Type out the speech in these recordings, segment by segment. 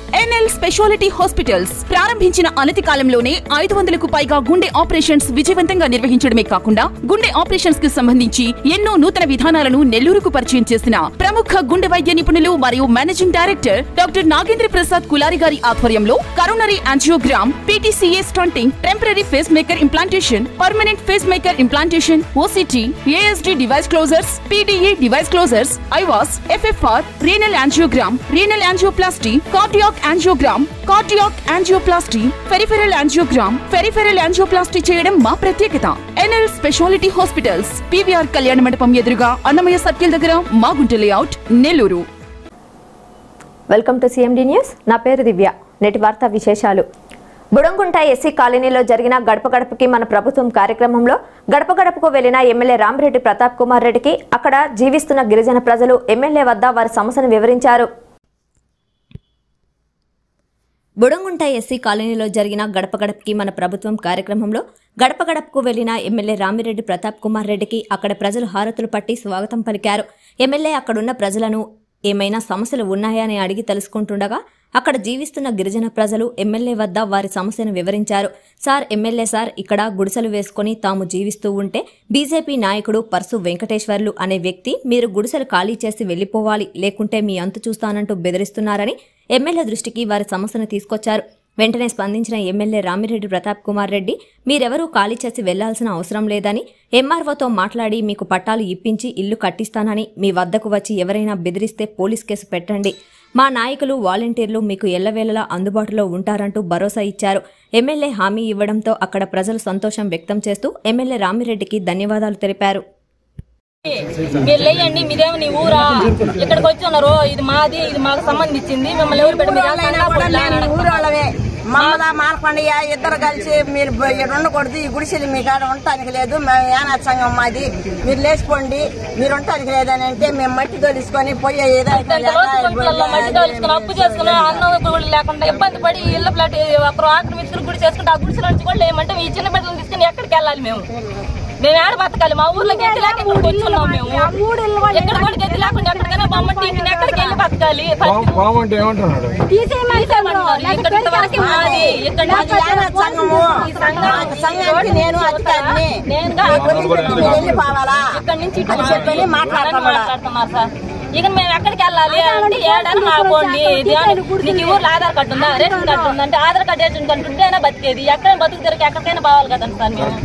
NL speciality hospitals ప్రారంభించిన అనతి కాలంలోనే 500కు పైగా గుండె ఆపరేషన్స్ విజయవంతంగా నిర్వహించడమే కాకుండా గుండె ఆపరేషన్స్ కి సంబంధించి ఎన్నో నూతన విధానాలను నెల్లూరుకు పరిచయం చేసిన ప్రముఖ గుండె వైద్య నిపుణులు మరియు managing director doctor Nagendra Prasad Kulari గారి ఆధ్వర్యంలో coronary angiogram, PTCA stenting, temporary pacemaker implantation, permanent pacemaker implantation, OCT, ASD device closures, PDA device closures, IVUS, FFR, renal angiogram, renal angioplasty, cardiac angiogram, cardiac angioplasty, peripheral angioplasty చేయడం మా ప్రత్యేకత. NL speciality hospitals, PVR కళ్యాణ మండపం ఎదురుగా Annamayya circle దగ్గర, Magunta layout, Nellore. Welcome to CMD news. నా పేరు దివ్య. నేటి వార్తా విశేషాలు. బుడంగుంట ఎస్సీ కాలనీలో జరిగిన గడప గడపకి మన ప్రభుత్వం కార్యక్రమంలో గడప గడపకు వెళ్లిన ఎమ్మెల్యే రామిరెడ్డి ప్రతాప్ కుమార్ రెడ్డికి అక్కడ జీవిస్తున్న గిరిజన ప్రజలు ఎమ్మెల్యే వద్ద వారి సమస్యను వివరించారు. బుడంగుంట ఎస్సీ కాలనీలో జరిగిన గడప గడపకి మన ప్రభుత్వం కార్యక్రమంలో గడప గడపకు వెళ్లిన ఎమ్మెల్యే రామిరెడ్డి ప్రతాప్ కుమార్ రెడ్డికి అక్కడ ప్రజలు హారతులు పట్టి స్వాగతం పలికారు. ఎమ్మెల్యే అక్కడున్న ప్రజలను ఏమైనా సమస్యలు ఉన్నాయని అడిగి తెలుసుకుంటుండగా అక్కడ జీవిస్తున్న గిరిజన ప్రజలు ఎమ్మెల్యే వద్ద వారి సమస్యను వివరించారు. సార్, ఎమ్మెల్యే సార్, ఇక్కడ గుడిసెలు వేసుకుని తాము జీవిస్తూ ఉంటే బీజేపీ నాయకుడు పర్సు వెంకటేశ్వర్లు అనే వ్యక్తి మీరు గుడిసెలు ఖాళీ చేసి వెళ్లిపోవాలి, లేకుంటే మీ అంతు చూస్తానంటూ బెదిరిస్తున్నారని ఎమ్మెల్యే దృష్టికి వారి సమస్యను తీసుకొచ్చారు. వెంటనే స్పందించిన ఎమ్మెల్యే రామిరెడ్డి ప్రతాప్ కుమార్ రెడ్డి మీరెవరూ ఖాళీ చేసి వెళ్లాల్సిన అవసరం లేదని, ఎంఆర్ఓతో మాట్లాడి మీకు పట్టాలు ఇప్పించి ఇల్లు కట్టిస్తానని, మీ వద్దకు వచ్చి ఎవరైనా బెదిరిస్తే పోలీస్ కేసు పెట్టండి, మా నాయకులు వాలంటీర్లు మీకు ఎల్లవేళలా అందుబాటులో ఉంటారంటూ భరోసా ఇచ్చారు. ఎమ్మెల్యే హామీ ఇవ్వడంతో అక్కడ ప్రజలు సంతోషం వ్యక్తం చేస్తూ ఎమ్మెల్యే రామిరెడ్డికి ధన్యవాదాలు తెలిపారు. మీరు లేయండి, మీరేమో నీ ఊరా, ఇక్కడికి వచ్చి ఉన్నారు, ఇది మాది, ఇది మాకు సంబంధించింది, మిమ్మల్ని ఎవరు పెట్టి మాలకొండయ్య ఇద్దరు కలిసి మీరు ఉండకూడదు, ఈ గుడిసెలు మీ కాడ ఉండటానికి లేదు, మేము యానాథ సంఘం మాది, మీరు లేచిపోండి, మీరు ఉండటానికి లేదని అంటే మేము మట్టి తోలుసుకొని పోయి మట్టి తోలుసుకుని అప్పు చేసుకుని అన్నం కూడా లేకుండా ఇబ్బంది పడి ఇళ్ళ ప్లాట్ ఒకరు ఆక్రమించుకుని గుడి చేసుకుంటే ఆ గుడిసెల నుంచి కూడా లేమంటే ఈ చిన్న బిడ్డలు తీసుకుని ఎక్కడికి వెళ్ళాలి? మేము ఏడ బతకాలి? మా ఊర్లో గెత్తి లేక ఇక్కడికి వచ్చున్నాం. మేము ఎక్కడ కూడా గెత్తి లేకుండా ఎక్కడికైనా బొమ్మటి ఎక్కడికి వెళ్ళి బతకాలి? నేను ఇక్కడ నుంచి మాట్లాడుతున్నారు సార్. ఇక మేము ఎక్కడికి వెళ్ళాలి అంటే ఏడాది రాకండి, నీకు ఊర్లో ఆధార్ కార్డు ఉందా, రేషన్ కార్డు ఉందా అంటే ఆధార్ కార్డు రేషన్ కార్డు ఉంటేనే బతికేది, ఎక్కడైనా బతుకు తిరిగి ఎక్కడికైనా పోవాలి కదండి సార్. మేము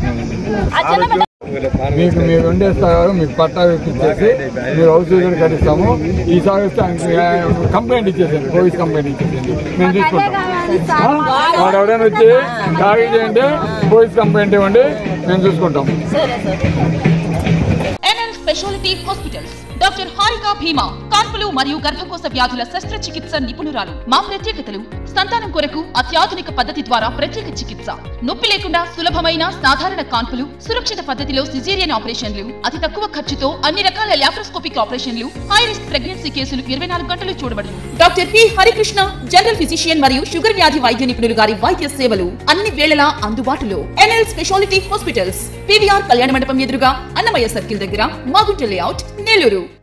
మీకు మీరు ఉండే స్థలాలు మీకు పట్టా ఇచ్చేసి మీరు హౌస్ కట్టిస్తాము. ఈసారి కంప్లైంట్ ఇచ్చేసేయండి, పోలీస్ కంప్లైంట్ ఇచ్చేసేయండి, మేము చూసుకుంటాం. వాడు ఎవరైనా వచ్చి ఖాళీ చేయండి, పోలీస్ కంప్లైంట్ ఇవ్వండి, మేము చూసుకుంటాం. NL speciality hospitals, doctor Harika Bhima, కాన్పులు మరియు గర్భకోశ వ్యాధుల శస్త్రచికిత్స నిపుణురాలు. మా ప్రత్యేకతలు: సంతానం కొరకు అత్యాధునిక పద్ధతి ద్వారా ప్రత్యేక చికిత్స, నొప్పి లేకుండా సులభమైన సాధారణ కాన్పులు, సురక్షిత పద్ధతిలో సిజేరియన్ ఆపరేషన్లు, అతి తక్కువ ఖర్చుతో అన్ని రకాల లాప్రోస్కోపిక్ ఆపరేషన్లు, హై రిస్క్ ప్రెగ్నెన్సీ కేసులు 24 గంటలు చూడబడును. Doctor P Harikrishna, general physician మరియు షుగర్ వ్యాధి వైద్య నిపుణులు గారి వైద్య సేవలు అన్ని వేళలా అందుబాటులో. ఎన్ఎల్ స్పెషాలిటీ హాస్పిటల్స్, పీవీఆర్ కళ్యాణ మండపం ఎదురుగా, అన్నమయ్య సర్కిల్ దగ్గర, మాగుంట లేఅవుట్, నెల్లూరు.